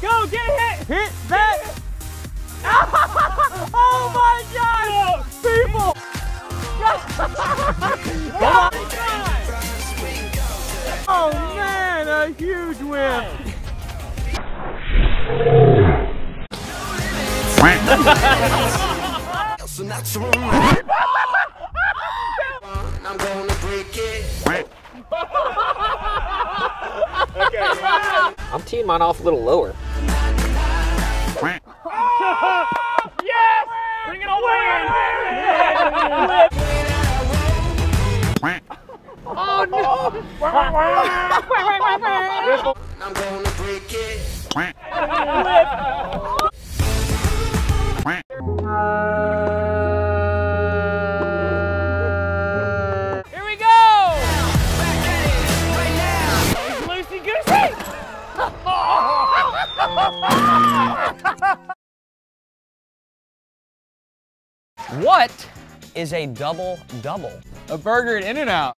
Go, get a hit! Hit that! Oh my God! People! Oh man, a huge whiff! I'm gonna break it. Okay. I'm teeing mine off a little lower. Yes! Bring it all in! Oh no! I'm gonna break it. Here we go! Loosey goosey! What is a double-double? A burger at In-N-Out.